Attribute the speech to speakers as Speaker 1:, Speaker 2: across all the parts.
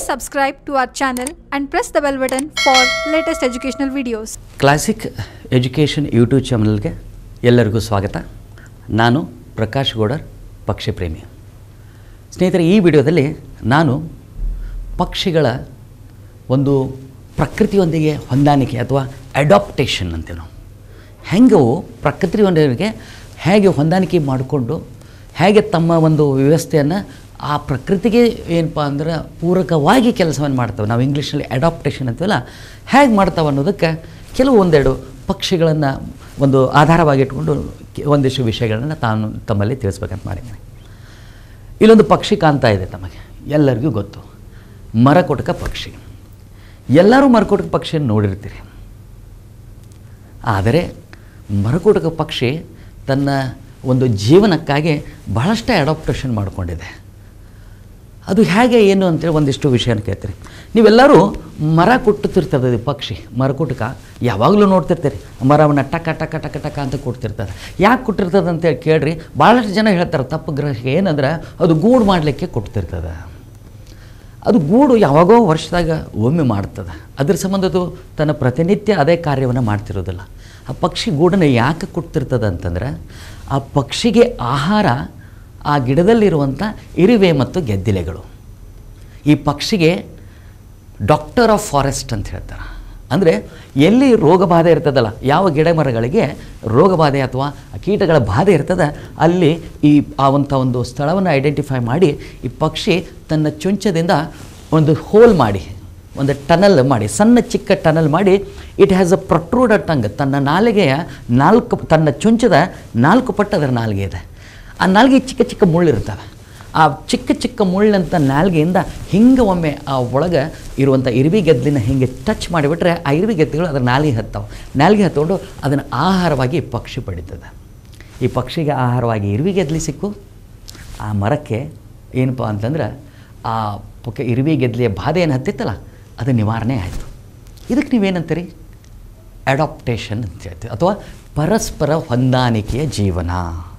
Speaker 1: subscribe to our channel and press the bell button for latest educational videos.
Speaker 2: Classic education YouTube ಚಾನಲ್ಗೆ ಎಲ್ಲರಿಗೂ ಸ್ವಾಗತ. ನಾನು ಪ್ರಕಾಶ್ ಗೌಡರ್, ಪಕ್ಷಿ ಪ್ರೇಮಿ. ಸ್ನೇಹಿತರೆ, ಈ ವಿಡಿಯೋದಲ್ಲಿ ನಾನು ಪಕ್ಷಿಗಳ ಒಂದು ಪ್ರಕೃತಿಯೊಂದಿಗೆ ಹೊಂದಾಣಿಕೆ ಅಥವಾ ಅಡಾಪ್ಟೇಷನ್ ಅಂತೀವಿ ನಾವು, ಹೆಂಗೆ ಪ್ರಕೃತಿಯೊಂದಿಗೆ ಹೇಗೆ ಹೊಂದಾಣಿಕೆ ಮಾಡಿಕೊಂಡು ಹೇಗೆ ತಮ್ಮ ಒಂದು ವ್ಯವಸ್ಥೆಯನ್ನು ಆ ಪ್ರಕೃತಿಗೆ ಏನಪ್ಪ ಅಂದ್ರೆ ಪೂರಕವಾಗಿ ಕೆಲಸವನ್ನು ಮಾಡ್ತವೆ. ನಾವು ಇಂಗ್ಲೀಷ್ನಲ್ಲಿ ಅಡಾಪ್ಟೇಷನ್ ಅಂತೀವಲ್ಲ, ಹೇಗೆ ಮಾಡ್ತಾವೆ ಅನ್ನೋದಕ್ಕೆ ಕೆಲವು ಒಂದೆರಡು ಪಕ್ಷಿಗಳನ್ನು ಒಂದು ಆಧಾರವಾಗಿ ಇಟ್ಕೊಂಡು ಒಂದಿಷ್ಟು ವಿಷಯಗಳನ್ನು ತಮ್ಮಲ್ಲಿ ತಿಳಿಸ್ಬೇಕಂತ ಮಾಡಿದ್ದೀನಿ. ಇಲ್ಲೊಂದು ಪಕ್ಷಿ ಕಾಣ್ತಾ ಇದೆ, ತಮಗೆ ಎಲ್ಲರಿಗೂ ಗೊತ್ತು, ಮರಕೊಟಕ ಪಕ್ಷಿ. ಎಲ್ಲರೂ ಮರಕೊಟಕ ಪಕ್ಷಿಯನ್ನು ನೋಡಿರ್ತೀರಿ. ಆದರೆ ಮರಕೊಟಕ ಪಕ್ಷಿ ತನ್ನ ಒಂದು ಜೀವನಕ್ಕಾಗಿ ಬಹಳಷ್ಟೇ ಅಡಾಪ್ಟೇಷನ್ ಮಾಡಿಕೊಂಡಿದೆ. ಅದು ಹೇಗೆ ಏನು ಅಂತೇಳಿ ಒಂದಿಷ್ಟು ವಿಷಯನ ಕೇಳ್ತೀರಿ. ನೀವೆಲ್ಲರೂ ಮರ ಕುಟ್ಟುತ್ತಿರ್ತದೆ ಪಕ್ಷಿ, ಮರಕುಟಕ ಯಾವಾಗಲೂ ನೋಡ್ತಿರ್ತೀರಿ. ಮರವನ್ನು ಟಕ ಟಕ ಟಕ ಟಕ ಅಂತ ಕೊಡ್ತಿರ್ತದೆ. ಯಾಕೆ ಕೊಟ್ಟಿರ್ತದೆ ಅಂತೇಳಿ ಕೇಳ್ರಿ, ಭಾಳಷ್ಟು ಜನ ಹೇಳ್ತಾರೆ ತಪ್ಪು ಗ್ರಹಿಕೆ. ಏನಂದ್ರೆ ಅದು ಗೂಡು ಮಾಡಲಿಕ್ಕೆ ಕೊಡ್ತಿರ್ತದೆ. ಅದು ಗೂಡು ಯಾವಾಗೋ ವರ್ಷದಾಗ ಒಮ್ಮೆ ಮಾಡ್ತದೆ. ಅದ್ರ ಸಂಬಂಧದ್ದು ತನ್ನ ಪ್ರತಿನಿತ್ಯ ಅದೇ ಕಾರ್ಯವನ್ನು ಮಾಡ್ತಿರೋದಿಲ್ಲ. ಆ ಪಕ್ಷಿ ಗೂಡನ್ನು ಯಾಕೆ ಕೊಡ್ತಿರ್ತದೆ ಅಂತಂದ್ರೆ, ಆ ಪಕ್ಷಿಗೆ ಆಹಾರ ಆ ಗಿಡದಲ್ಲಿರುವಂಥ ಇರುವೆ ಮತ್ತು ಗೆದ್ದಿಲೆಗಳು. ಈ ಪಕ್ಷಿಗೆ ಡಾಕ್ಟರ್ ಆಫ್ ಫಾರೆಸ್ಟ್ ಅಂತ ಹೇಳ್ತಾರೆ. ಅಂದರೆ ಎಲ್ಲಿ ರೋಗ ಬಾಧೆ ಇರ್ತದಲ್ಲ, ಯಾವ ಗಿಡ ಮರಗಳಿಗೆ ರೋಗ ಬಾಧೆ ಅಥವಾ ಕೀಟಗಳ ಬಾಧೆ ಇರ್ತದೆ, ಅಲ್ಲಿ ಒಂದು ಸ್ಥಳವನ್ನು ಐಡೆಂಟಿಫೈ ಮಾಡಿ ಈ ಪಕ್ಷಿ ತನ್ನ ಚುಂಚದಿಂದ ಒಂದು ಹೋಲ್ ಮಾಡಿ, ಒಂದು ಟನಲ್ ಮಾಡಿ, ಸಣ್ಣ ಚಿಕ್ಕ ಟನಲ್ ಮಾಡಿ, it has a protruder tongue. ತನ್ನ ನಾಲಿಗೆಯ ತನ್ನ ಚುಂಚದ 4 ಪಟ್ಟು ಅದರ ನಾಲಿಗೆ ಇದೆ. ಆ ನಾಲಿಗೆ ಚಿಕ್ಕ ಚಿಕ್ಕ ಮುಳ್ಳಿರ್ತವೆ. ಆ ಚಿಕ್ಕ ಚಿಕ್ಕ ಮುಳ್ಳಂಥ ನಾಲಿಗೆಯಿಂದ ಹಿಂಗೆ ಒಮ್ಮೆ ಆ ಒಳಗೆ ಇರುವಂಥ ಇರುವೆ ಗೆದ್ದಲಿನ ಹಿಂಗೆ ಟಚ್ ಮಾಡಿಬಿಟ್ರೆ ಆ ಇರುವೆ ಗೆದ್ದಲು ಅದರ ನಾಲಿಗೆ ಹತ್ತವೆ. ನಾಲಿಗೆ ಹತ್ಕೊಂಡು ಅದನ್ನು ಆಹಾರವಾಗಿ ಈ ಪಕ್ಷಿ ಪಡೀತದೆ. ಈ ಪಕ್ಷಿಗೆ ಆಹಾರವಾಗಿ ಇರುವೆ ಗೆದ್ದಲಿ ಸಿಕ್ಕು, ಆ ಮರಕ್ಕೆ ಏನಪ್ಪ ಅಂತಂದ್ರೆ ಆ ಇರುವೆ ಗೆದ್ದಲಿಯ ಬಾಧೆ ಏನು ಹತ್ತಿತ್ತಲ್ಲ, ಅದು ನಿವಾರಣೆ ಆಯಿತು. ಇದಕ್ಕೆ ನೀವೇನಂತೀರಿ? ಅಡಾಪ್ಟೇಷನ್ ಅಂತ ಹೇಳ್ತೀವಿ, ಅಥವಾ ಪರಸ್ಪರ ಹೊಂದಾಣಿಕೆಯ ಜೀವನ,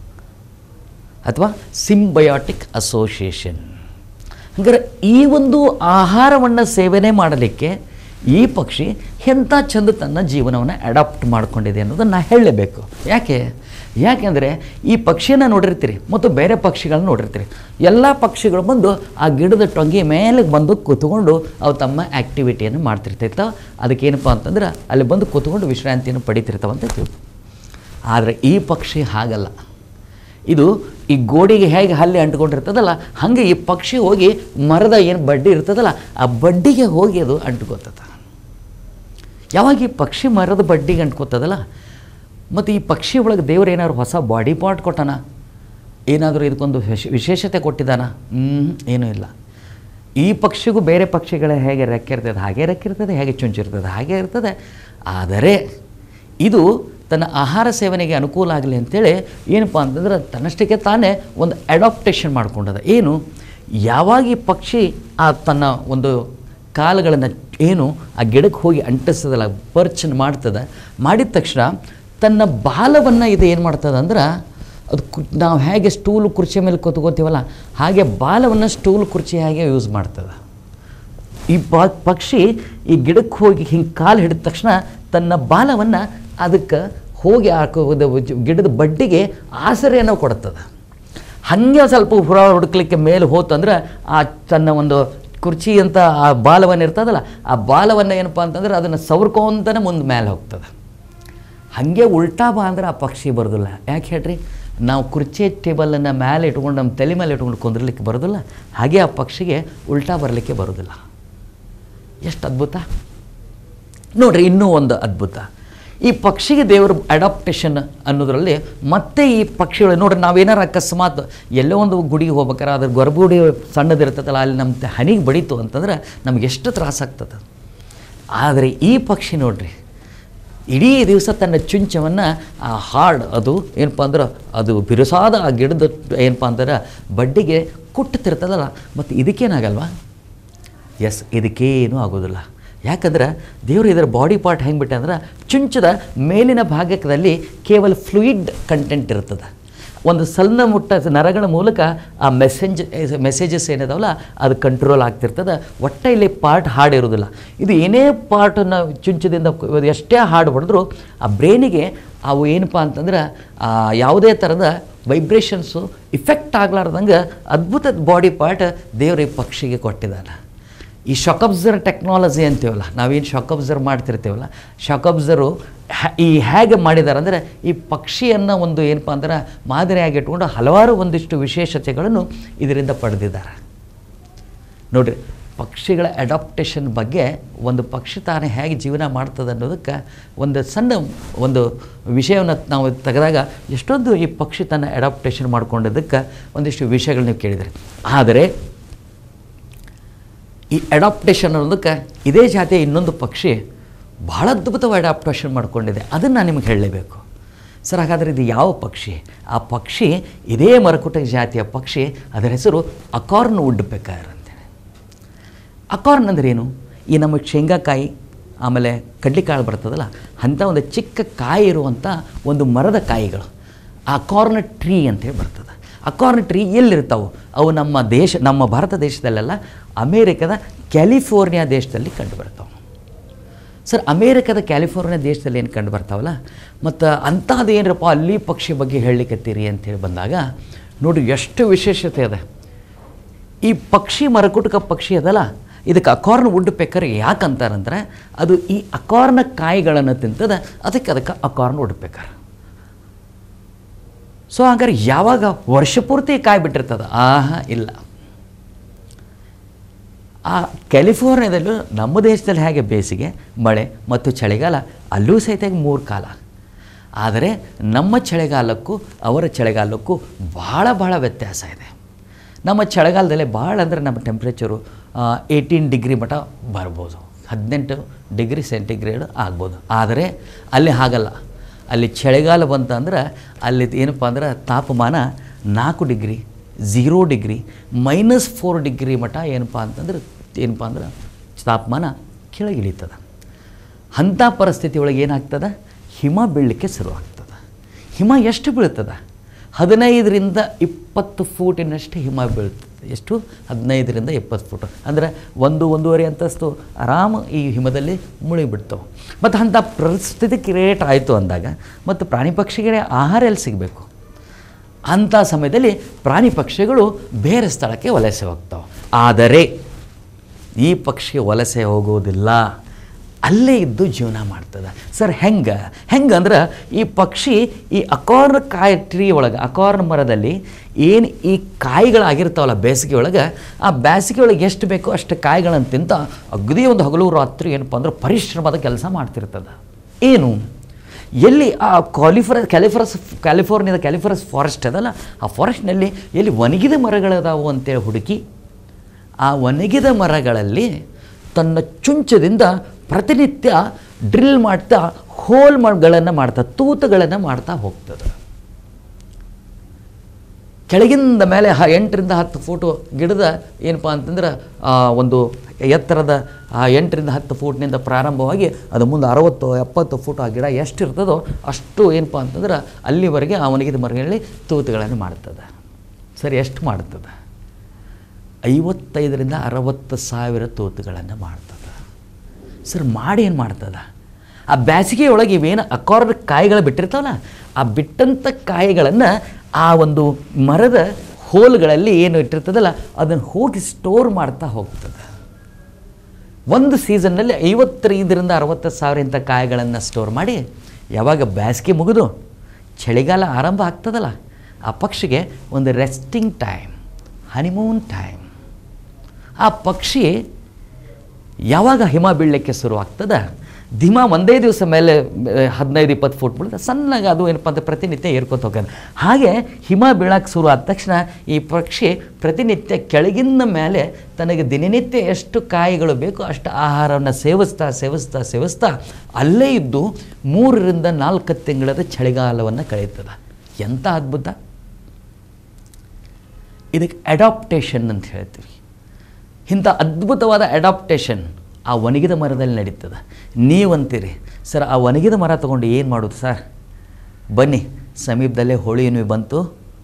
Speaker 2: ಅಥವಾ ಸಿಂಬಯಾಟಿಕ್ ಅಸೋಸಿಯೇಷನ್. ಹಾಗಾದ್ರೆ ಈ ಒಂದು ಆಹಾರವನ್ನು ಸೇವನೆ ಮಾಡಲಿಕ್ಕೆ ಈ ಪಕ್ಷಿ ಎಂಥ ಚಂದ ತನ್ನ ಜೀವನವನ್ನು ಅಡಾಪ್ಟ್ ಮಾಡಿಕೊಂಡಿದೆ ಅನ್ನೋದನ್ನು ನಾನು ಹೇಳಲೇಬೇಕು. ಯಾಕೆಂದರೆ ಈ ಪಕ್ಷಿಯನ್ನು ನೋಡಿರ್ತೀರಿ ಮತ್ತು ಬೇರೆ ಪಕ್ಷಿಗಳನ್ನ ನೋಡಿರ್ತೀರಿ. ಎಲ್ಲ ಪಕ್ಷಿಗಳು ಬಂದು ಆ ಗಿಡದ ಟೊಂಗಿ ಮೇಲೆ ಬಂದು ಕೂತ್ಕೊಂಡು ಅವು ತಮ್ಮ ಆ್ಯಕ್ಟಿವಿಟಿಯನ್ನು ಮಾಡ್ತಿರ್ತಿರ್ತಾವೆ. ಅದಕ್ಕೇನಪ್ಪ ಅಂತಂದ್ರೆ ಅಲ್ಲಿ ಬಂದು ಕೂತ್ಕೊಂಡು ವಿಶ್ರಾಂತಿಯನ್ನು ಪಡಿತಿರ್ತಾವಂತ ತಿಳ್ಕೊ. ಆದರೆ ಈ ಪಕ್ಷಿ ಹಾಗಲ್ಲ. ಇದು ಈ ಗೋಡೆಗೆ ಹೇಗೆ ಹಲ್ಲಿ ಅಂಟ್ಕೊಂಡಿರ್ತದಲ್ಲ, ಹಾಗೆ ಈ ಪಕ್ಷಿ ಹೋಗಿ ಮರದ ಏನು ಬಡ್ಡಿ ಇರ್ತದಲ್ಲ, ಆ ಬಡ್ಡಿಗೆ ಹೋಗಿ ಅದು ಅಂಟ್ಕೋತದ. ಯಾವಾಗ ಈ ಪಕ್ಷಿ ಮರದ ಬಡ್ಡಿಗೆ ಅಂಟ್ಕೋತದಲ್ಲ, ಮತ್ತು ಈ ಪಕ್ಷಿ ಒಳಗೆ ದೇವರು ಏನಾದ್ರು ಹೊಸ ಬಾಡಿ ಪಾರ್ಟ್ ಕೊಟ್ಟಾನ, ಏನಾದರೂ ಇದಕ್ಕೊಂದು ವಿಶೇಷತೆ ಕೊಟ್ಟಿದ್ದಾನ? ಏನೂ ಇಲ್ಲ. ಈ ಪಕ್ಷಿಗೂ ಬೇರೆ ಪಕ್ಷಿಗಳ ಹೇಗೆ ರೆಕ್ಕೆ ಇರ್ತದೆ ಹಾಗೆ ರೆಕ್ಕೆ ಇರ್ತದೆ, ಹೇಗೆ ಚುಂಚಿರ್ತದೆ ಹಾಗೆ ಇರ್ತದೆ. ಆದರೆ ಇದು ತನ್ನ ಆಹಾರ ಸೇವನೆಗೆ ಅನುಕೂಲ ಆಗಲಿ ಅಂಥೇಳಿ ಏನಪ್ಪ ಅಂತಂದ್ರೆ ತನ್ನಷ್ಟಕ್ಕೆ ತಾನೇ ಒಂದು ಅಡಾಪ್ಟೇಷನ್ ಮಾಡ್ಕೊಂಡದ. ಏನು, ಯಾವಾಗ ಈ ಪಕ್ಷಿ ಆ ತನ್ನ ಒಂದು ಕಾಲುಗಳನ್ನು ಏನು ಆ ಗಿಡಕ್ಕೆ ಹೋಗಿ ಅಂಟಿಸ್ತದಲ್ಲ, ಪರ್ಚನ್ನು ಮಾಡ್ತದೆ, ಮಾಡಿದ ತಕ್ಷಣ ತನ್ನ ಬಾಲವನ್ನು ಇದು ಏನು ಮಾಡ್ತದೆ ಅಂದ್ರೆ, ಅದು ನಾವು ಹೇಗೆ ಸ್ಟೂಲು ಕುರ್ಚಿ ಮೇಲೆ ಕೂತ್ಕೋತೀವಲ್ಲ, ಹಾಗೆ ಬಾಲವನ್ನು ಸ್ಟೂಲ್ ಕುರ್ಚಿ ಹಾಗೆ ಯೂಸ್ ಮಾಡ್ತದೆ. ಈ ಪಕ್ಷಿ ಈ ಗಿಡಕ್ಕೆ ಹೋಗಿ ಹಿಂಗೆ ಕಾಲು ಹಿಡಿದ ತಕ್ಷಣ ತನ್ನ ಬಾಲವನ್ನು ಅದಕ್ಕೆ ಹೋಗಿ ಗಿಡದ ಬಡ್ಡಿಗೆ ಆಸರೆಯನ್ನು ಕೊಡುತ್ತದೆ. ಹಾಗೆ ಸ್ವಲ್ಪ ಹುರ ಹುಡುಕ್ಲಿಕ್ಕೆ ಮೇಲೆ ಹೋತಂದ್ರೆ ಆ ತನ್ನ ಒಂದು ಕುರ್ಚಿ ಅಂತ ಆ ಬಾಲವನ್ನು ಇರ್ತದಲ್ಲ, ಆ ಬಾಲವನ್ನು ಏನಪ್ಪ ಅಂತಂದ್ರೆ ಅದನ್ನು ಸವರ್ಕೊಂತನೇ ಮುಂದೆ ಮೇಲೆ ಹೋಗ್ತದೆ. ಹಾಗೆ ಉಲ್ಟಾ ಬಾ ಅಂದ್ರೆ ಆ ಪಕ್ಷಿ ಬರೋದಿಲ್ಲ. ಯಾಕೆ ಹೇಳ್ರಿ? ನಾವು ಕುರ್ಚಿ ಟೇಬಲನ್ನು ಮೇಲೆ ಇಟ್ಕೊಂಡು ನಮ್ಮ ತಲೆ ಮೇಲೆ ಇಟ್ಕೊಂಡು ಕುಂದಿರ್ಲಿಕ್ಕೆ ಬರೋದಿಲ್ಲ, ಹಾಗೆ ಆ ಪಕ್ಷಿಗೆ ಉಲ್ಟಾ ಬರಲಿಕ್ಕೆ ಬರೋದಿಲ್ಲ. ಎಷ್ಟು ಅದ್ಭುತ ನೋಡ್ರಿ. ಇನ್ನೂ ಒಂದು ಅದ್ಭುತ, ಈ ಪಕ್ಷಿಗೆ ದೇವರು ಅಡಾಪ್ಟೇಷನ್ ಅನ್ನೋದರಲ್ಲಿ ಮತ್ತೆ ಈ ಪಕ್ಷಿಗಳು ನೋಡ್ರಿ, ನಾವೇನಾರು ಅಕಸ್ಮಾತ್ ಎಲ್ಲೋ ಒಂದು ಗುಡಿಗೆ ಹೋಗ್ಬೇಕಾರೆ ಅದ್ರ ಗರ್ಭಗುಡಿ ಸಣ್ಣದಿರ್ತದಲ್ಲ, ಅಲ್ಲಿ ನಮ್ಮ ಹನಿಗೆ ಬಡಿತು ಅಂತಂದ್ರೆ ನಮ್ಗೆ ಎಷ್ಟು ತ್ರಾಸಾಗ್ತದೆ. ಆದರೆ ಈ ಪಕ್ಷಿ ನೋಡ್ರಿ, ಇಡೀ ದಿವಸ ತನ್ನ ಚುಂಚವನ್ನು ಆ ಹಾರ್ಡ್ ಅದು ಏನಪ್ಪ ಅಂದ್ರೆ ಅದು ಬಿರುಸಾದ ಆ ಗಿಡದ ಏನಪ್ಪ ಅಂದ್ರೆ ಬಡ್ಡಿಗೆ ಕುಟ್ಟುತ್ತಿರ್ತದಲ್ಲ, ಮತ್ತು ಇದಕ್ಕೇನಾಗಲ್ವಾ? ಎಸ್, ಇದಕ್ಕೇನೂ ಆಗೋದಿಲ್ಲ. ಯಾಕಂದ್ರೆ ದೇವರು ಇದರ ಬಾಡಿ ಪಾರ್ಟ್ ಹೆಂಗೆ ಬಿಟ್ಟೆ ಅಂದ್ರೆ, ಚುಂಚದ ಮೇಲಿನ ಭಾಗದಲ್ಲಿ ಕೇವಲ ಫ್ಲೂಯಿಡ್ ಕಂಟೆಂಟ್ ಇರ್ತದೆ. ಒಂದು ಸಣ್ಣ ಮುಟ್ಟ ನರಗಳ ಮೂಲಕ ಆ ಮೆಸೇಜಸ್ ಏನಿದಾವಲ್ಲ ಅದು ಕಂಟ್ರೋಲ್ ಆಗ್ತಿರ್ತದೆ. ಒಟ್ಟ ಇಲ್ಲಿ ಪಾರ್ಟ್ ಹಾಡಿರೋದಿಲ್ಲ. ಇದು ಏನೇ ಪಾರ್ಟನ್ನು ಚುಂಚದಿಂದ ಎಷ್ಟೇ ಹಾಡು ಹೊಡೆದ್ರು ಆ ಬ್ರೈನಿಗೆ ಅವು ಏನಪ್ಪ ಅಂತಂದ್ರೆ ಯಾವುದೇ ಥರದ ವೈಬ್ರೇಷನ್ಸು ಇಫೆಕ್ಟ್ ಆಗ್ಲಾರ್ದಂಗೆ ಅದ್ಭುತ ಬಾಡಿ ಪಾರ್ಟ್ ದೇವ್ರ ಈ ಪಕ್ಷಿಗೆ ಕೊಟ್ಟಿದ್ದಾನೆ. ಈ ಶಾಕ್ ಅಬ್ಸರ್ವ್ ಟೆಕ್ನಾಲಜಿ ಅಂತೀವಲ್ಲ, ನಾವೇನು ಶಾಕ್ ಅಬ್ಸರ್ವ್ ಮಾಡ್ತಿರ್ತೀವಲ್ಲ, ಶಾಕ್ ಅಬ್ಸರ್ವ್ ಈ ಹೇಗೆ ಮಾಡಿದ್ದಾರೆ ಅಂದರೆ ಈ ಪಕ್ಷಿಯನ್ನು ಒಂದು ಏನಪ್ಪ ಅಂದ್ರೆ ಮಾದರಿಯಾಗಿ ಇಟ್ಕೊಂಡು ಹಲವಾರು ಒಂದಿಷ್ಟು ವಿಶೇಷತೆಗಳನ್ನು ಇದರಿಂದ ಪಡೆದಿದ್ದಾರೆ. ನೋಡಿರಿ, ಪಕ್ಷಿಗಳ ಅಡಾಪ್ಟೇಷನ್ ಬಗ್ಗೆ ಒಂದು ಪಕ್ಷಿ ತಾನೇ ಹೇಗೆ ಜೀವನ ಮಾಡ್ತದೆ ಅನ್ನೋದಕ್ಕೆ ಒಂದು ಸಣ್ಣ ಒಂದು ವಿಷಯವನ್ನು ನಾವು ತೆಗೆದಾಗ ಎಷ್ಟೊಂದು ಈ ಪಕ್ಷಿ ತನ್ನ ಅಡಾಪ್ಟೇಷನ್ ಮಾಡ್ಕೊಂಡಿದ್ದಕ್ಕೆ ಒಂದಿಷ್ಟು ವಿಷಯಗಳು ನೀವು ಕೇಳಿದರೆ. ಆದರೆ ಈ ಅಡಾಪ್ಟೇಷನ್ ಅನ್ನೋದಕ್ಕೆ ಇದೇ ಜಾತಿಯ ಇನ್ನೊಂದು ಪಕ್ಷಿ ಭಾಳ ಅದ್ಭುತವಾಗಿ ಅಡಾಪ್ಟೇಷನ್ ಮಾಡ್ಕೊಂಡಿದೆ. ಅದನ್ನು ನಾನು ನಿಮಗೆ ಹೇಳಲೇಬೇಕು. ಸರ್, ಹಾಗಾದರೆ ಇದು ಯಾವ ಪಕ್ಷಿ? ಆ ಪಕ್ಷಿ ಇದೇ ಮರಕುಟ ಜಾತಿಯ ಪಕ್ಷಿ. ಅದರ ಹೆಸರು ಅಕಾರ್ನ್ ವುಡ್ ಪೆಕರ್ ಅಂತೇಳಿ. ಅಕಾರ್ನ್ ಅಂದ್ರೆ ಏನು? ಈ ನಮ್ಮ ಶೇಂಗಾಕಾಯಿ ಆಮೇಲೆ ಕಡ್ಲಿಕಾಳು ಬರ್ತದಲ್ಲ, ಅಂಥ ಒಂದು ಚಿಕ್ಕ ಕಾಯಿ ಇರುವಂಥ ಒಂದು ಮರದ ಕಾಯಿಗಳು ಅಕಾರ್ನ್ ಟ್ರೀ ಅಂತೇಳಿ ಬರ್ತದೆ. ಅಕಾರ್ನ್ ಟ್ರೀ ಎಲ್ಲಿರ್ತಾವೆ? ಅವು ನಮ್ಮ ಭಾರತ ದೇಶದಲ್ಲೆಲ್ಲ ಅಮೇರಿಕದ ಕ್ಯಾಲಿಫೋರ್ನಿಯಾ ದೇಶದಲ್ಲಿ ಕಂಡು ಬರ್ತಾವೆ. ಸರ್, ಅಮೇರಿಕದ ಕ್ಯಾಲಿಫೋರ್ನಿಯಾ ದೇಶದಲ್ಲಿ ಏನು ಕಂಡು ಬರ್ತಾವಲ್ಲ, ಮತ್ತು ಅಂಥದ್ದು ಏನರಪ್ಪ ಅಲ್ಲಿ ಪಕ್ಷಿ ಬಗ್ಗೆ ಹೇಳಲಿಕ್ಕತ್ತೀರಿ ಅಂಥೇಳಿ ಬಂದಾಗ ನೋಡಿ ಎಷ್ಟು ವಿಶೇಷತೆ ಅದ. ಈ ಪಕ್ಷಿ ಮರಕುಟುಕ ಪಕ್ಷಿ ಅದಲ್ಲ, ಇದಕ್ಕೆ ಅಕಾರ್ನ್ ವುಡ್ ಪೆಕರ್ ಯಾಕಂತಾರಂದ್ರೆ ಅದು ಈ ಅಕಾರ್ನ ಕಾಯಿಗಳನ್ನು ತಿಂತದ, ಅದಕ್ಕೆ ಅಕಾರ್ನ್ ವುಡ್ ಪೆಕರ್. ಸೊ ಹಾಗಾದ್ರೆ ಯಾವಾಗ ವರ್ಷ ಪೂರ್ತಿ ಕಾಯಿ ಬಿಟ್ಟಿರ್ತದೆ? ಇಲ್ಲ. ಆ ಕ್ಯಾಲಿಫೋರ್ನಿಯಾದಲ್ಲೂ ನಮ್ಮ ದೇಶದಲ್ಲಿ ಹೇಗೆ ಬೇಸಿಗೆ, ಮಳೆ ಮತ್ತು ಚಳಿಗಾಲ, ಅಲ್ಲೂ ಸಹಿತ 3 ಕಾಲ. ಆದರೆ ನಮ್ಮ ಚಳಿಗಾಲಕ್ಕೂ ಅವರ ಚಳಿಗಾಲಕ್ಕೂ ಭಾಳ ವ್ಯತ್ಯಾಸ ಇದೆ. ನಮ್ಮ ಚಳಿಗಾಲದಲ್ಲೇ ಭಾಳ ಅಂದರೆ ನಮ್ಮ ಟೆಂಪ್ರೇಚರು 18 ಡಿಗ್ರಿ ಮಟ್ಟ ಬರ್ಬೋದು, 18 ಡಿಗ್ರಿ ಸೆಂಟಿಗ್ರೇಡ್ ಆಗ್ಬೋದು. ಆದರೆ ಅಲ್ಲಿ ಹಾಗಲ್ಲ. ಅಲ್ಲಿ ಚಳಿಗಾಲ ಬಂತಂದ್ರೆ ಅಲ್ಲಿ ಏನಪ್ಪ ಅಂದ್ರೆ ತಾಪಮಾನ 4 ಡಿಗ್ರಿ, 0 ಡಿಗ್ರಿ, -4 ಡಿಗ್ರಿ ಮಟ್ಟ ಏನಪ್ಪ ಅಂದ್ರೆ ತಾಪಮಾನ ಕೆಳಗಿಳಿತದೆ. ಅಂಥ ಪರಿಸ್ಥಿತಿ ಒಳಗೆ ಏನಾಗ್ತದೆ? ಹಿಮ ಬೀಳಲಿಕ್ಕೆ ಶುರುವಾಗ್ತದೆ. ಹಿಮ ಎಷ್ಟು ಬೀಳ್ತದೆ? 15ರಿಂದ 20 ಫೂಟಿನಷ್ಟು ಹಿಮ ಬೀಳ್ತದೆ. ಎಷ್ಟು? 15ರಿಂದ 20 ಫೂಟ್ ಅಂದರೆ 1-1.5 ಅಂತಸ್ತು ಆರಾಮ ಈ ಹಿಮದಲ್ಲಿ ಮುಳುಗಿಬಿಡ್ತಾವೆ. ಮತ್ತು ಅಂಥ ಪರಿಸ್ಥಿತಿ ಕ್ರಿಯೇಟ್ ಆಯಿತು ಅಂದಾಗ ಮತ್ತು ಪ್ರಾಣಿ ಪಕ್ಷಿಗಳಿಗೆ ಆಹಾರ ಎಲ್ಲಿ ಸಿಗಬೇಕು? ಅಂಥ ಸಮಯದಲ್ಲಿ ಪ್ರಾಣಿ ಪಕ್ಷಿಗಳು ಬೇರೆ ಸ್ಥಳಕ್ಕೆ ವಲಸೆ ಹೋಗ್ತಾವೆ. ಆದರೆ ಈ ಪಕ್ಷಿ ವಲಸೆ ಹೋಗೋದಿಲ್ಲ, ಅಲ್ಲೇ ಇದ್ದು ಜೀವನ ಮಾಡ್ತದೆ. ಸರ್, ಹೆಂಗಂದ್ರೆ ಈ ಪಕ್ಷಿ ಈ ಅಕಾರ್ನ್ ಕಾಯಿ ಟ್ರೀ ಒಳಗೆ, ಅಕಾರ್ನ್ ಮರದಲ್ಲಿ ಏನು ಈ ಕಾಯಿಗಳಾಗಿರ್ತಾವಲ್ಲ ಬೇಸಿಗೆ ಒಳಗೆ, ಆ ಬೇಸಿಗೆ ಒಳಗೆ ಎಷ್ಟು ಬೇಕೋ ಅಷ್ಟು ಕಾಯಿಗಳನ್ನು ತಿಂತ ಅಗದಿ ಒಂದು ಹಗಲು ರಾತ್ರಿ ಏನಪ್ಪ ಅಂದ್ರೆ ಪರಿಶ್ರಮದ ಕೆಲಸ ಮಾಡ್ತಿರ್ತದೆ. ಏನು? ಎಲ್ಲಿ ಆ ಕ್ಯಾಲಿಫೋರ್ನಿಯಾದ ಕ್ಯಾಲಿಫರಸ್ ಫಾರೆಸ್ಟ್ ಅದಲ್ಲ, ಆ ಫಾರೆಸ್ಟ್ನಲ್ಲಿ ಎಲ್ಲಿ ಒಣಗಿದ ಮರಗಳದಾವು ಅಂತೇಳಿ ಹುಡುಕಿ ಆ ಒಣಗಿದ ಮರಗಳಲ್ಲಿ ತನ್ನ ಚುಂಚದಿಂದ ಪ್ರತಿನಿತ್ಯ ಡ್ರಿಲ್ ಮಾಡ್ತಾ ಹೋಲ್ಗಳನ್ನು ಮಾಡ್ತಾ ತೂತುಗಳನ್ನು ಮಾಡ್ತಾ ಹೋಗ್ತದೆ. ಕೆಳಗಿಂದ ಮೇಲೆ 8ರಿಂದ 10 ಫೂಟು ಗಿಡದ ಏನಪ್ಪ ಅಂತಂದ್ರೆ ಒಂದು ಎತ್ತರದ 8ರಿಂದ 10 ಫೂಟ್ನಿಂದ ಪ್ರಾರಂಭವಾಗಿ ಅದು ಮುಂದೆ 60-70 ಫೂಟ್ ಆ ಗಿಡ ಎಷ್ಟಿರ್ತದೋ ಅಷ್ಟು ಏನಪ್ಪ ಅಂತಂದ್ರೆ ಅಲ್ಲಿವರೆಗೆ ಆ ಒಣಗಿದ ಮರಗಳಲ್ಲಿ ತೂತುಗಳನ್ನು ಮಾಡ್ತದೆ. ಸರಿ, ಎಷ್ಟು ಮಾಡ್ತದೆ? 55ರಿಂದ 60 ಸಾವಿರ ತೂತುಗಳನ್ನು ಮಾಡ್ತದೆ. ಸರ್, ಮಾಡಿ ಏನು ಮಾಡ್ತದೆ? ಆ ಬೇಸಿಗೆ ಒಳಗೆ ಇವೇನು ಅಕಾರ್ನ್ ಕಾಯಿಗಳು ಬಿಟ್ಟಿರ್ತಾವಲ್ಲ, ಆ ಬಿಟ್ಟಂಥ ಕಾಯಿಗಳನ್ನು ಆ ಒಂದು ಮರದ ಹೋಲ್ಗಳಲ್ಲಿ ಏನು ಇಟ್ಟಿರ್ತದಲ್ಲ ಅದನ್ನು ಹೋಗಿ ಸ್ಟೋರ್ ಮಾಡ್ತಾ ಹೋಗ್ತದೆ. ಒಂದು ಸೀಸನ್ನಲ್ಲಿ 55ರಿಂದ 60 ಸಾವಿರ ಇಂಥ ಕಾಯಿಗಳನ್ನು ಸ್ಟೋರ್ ಮಾಡಿ ಯಾವಾಗ ಬೇಸಿಗೆ ಮುಗಿದು ಚಳಿಗಾಲ ಆರಂಭ ಆಗ್ತದಲ್ಲ, ಆ ಪಕ್ಷಿಗೆ ಒಂದು ರೆಸ್ಟಿಂಗ್ ಟೈಮ್, ಹನಿಮೂನ್ ಟೈಮ್. ಆ ಪಕ್ಷಿ ಯಾವಾಗ ಹಿಮ ಬೀಳಲಿಕ್ಕೆ ಶುರುವಾಗ್ತದೆ, ಹಿಮ ಒಂದೇ ದಿವಸ ಮೇಲೆ 15-20 ಫೂಟ್ ಬೀಳುತ್ತೆ, ಸಣ್ಣಗೆ ಅದು ಏನಪ್ಪ ಅಂತ ಪ್ರತಿನಿತ್ಯ ಏರ್ಕೊತ ಹೋಗೋದು. ಹಾಗೆ ಹಿಮ ಬೀಳಕ್ಕೆ ಶುರು ಆದ ತಕ್ಷಣ ಈ ಪಕ್ಷಿ ಪ್ರತಿನಿತ್ಯ ಕೆಳಗಿನ ಮೇಲೆ ತನಗೆ ದಿನನಿತ್ಯ ಎಷ್ಟು ಕಾಯಿಗಳು ಬೇಕೋ ಅಷ್ಟು ಆಹಾರವನ್ನು ಸೇವಿಸ್ತಾ ಅಲ್ಲೇ ಇದ್ದು 3ರಿಂದ 4 ತಿಂಗಳದ ಚಳಿಗಾಲವನ್ನು ಕಳೆಯುತ್ತದೆ. ಎಂಥ ಅದ್ಭುತ! ಇದಕ್ಕೆ ಅಡಾಪ್ಟೇಷನ್ ಅಂತ ಹೇಳ್ತೀವಿ. ಇಂಥ ಅದ್ಭುತವಾದ ಅಡಾಪ್ಟೇಷನ್ ಆ ಒಣಗಿದ ಮರದಲ್ಲಿ ನಡೀತದೆ. ನೀವಂತೀರಿ, ಸರ್ ಆ ಒಣಗಿದ ಮರ ತೊಗೊಂಡು ಏನು ಮಾಡೋದು ಸರ್? ಬನ್ನಿ, ಸಮೀಪದಲ್ಲೇ ಹೋಳಿ ಹುಣ್ಣಿಮೆ ಬಂತು,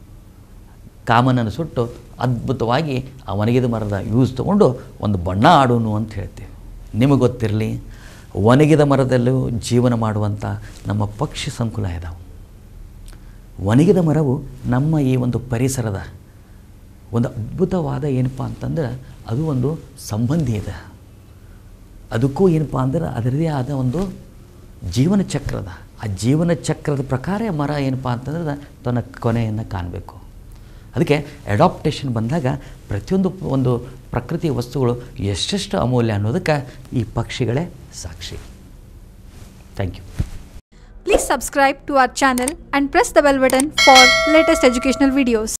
Speaker 2: ಕಾಮನನ್ನು ಸುಟ್ಟು ಅದ್ಭುತವಾಗಿ ಆ ಒಣಗಿದ ಮರದ ಯೂಸ್ ತೊಗೊಂಡು ಒಂದು ಬಣ್ಣ ಆಡೋನು ಅಂತ ಹೇಳ್ತೀವಿ. ನಿಮಗೆ ಗೊತ್ತಿರಲಿ, ಒಣಗಿದ ಮರದಲ್ಲೂ ಜೀವನ ಮಾಡುವಂಥ ನಮ್ಮ ಪಕ್ಷಿ ಸಂಕುಲ ಇದಾವೆ. ಒಣಗಿದ ಮರವು ನಮ್ಮ ಈ ಒಂದು ಪರಿಸರದ ಒಂದು ಅದ್ಭುತವಾದ ಏನಪ್ಪ ಅಂತಂದ್ರೆ ಅದು ಒಂದು ಸಂಬಂಧಿ ಇದೆ. ಅದಕ್ಕೂ ಏನಪ್ಪ ಅಂದ್ರೆ ಅದರದೇ ಆದ ಒಂದು ಜೀವನ ಚಕ್ರದ, ಆ ಜೀವನ ಚಕ್ರದ ಪ್ರಕಾರ ಮರ ಏನಪ್ಪ ಅಂತಂದ್ರೆ ತನ್ನ ಕೊನೆಯನ್ನು ಕಾಣಬೇಕು. ಅದಕ್ಕೆ ಅಡಾಪ್ಟೇಷನ್ ಬಂದಾಗ ಪ್ರತಿಯೊಂದು ಒಂದು ಪ್ರಕೃತಿ ವಸ್ತುಗಳು ಎಷ್ಟೆಷ್ಟು ಅಮೂಲ್ಯ ಅನ್ನೋದಕ್ಕೆ ಈ ಪಕ್ಷಿಗಳೇ ಸಾಕ್ಷಿ. Thank you.
Speaker 1: Please subscribe to our channel and press the bell button for latest educational videos.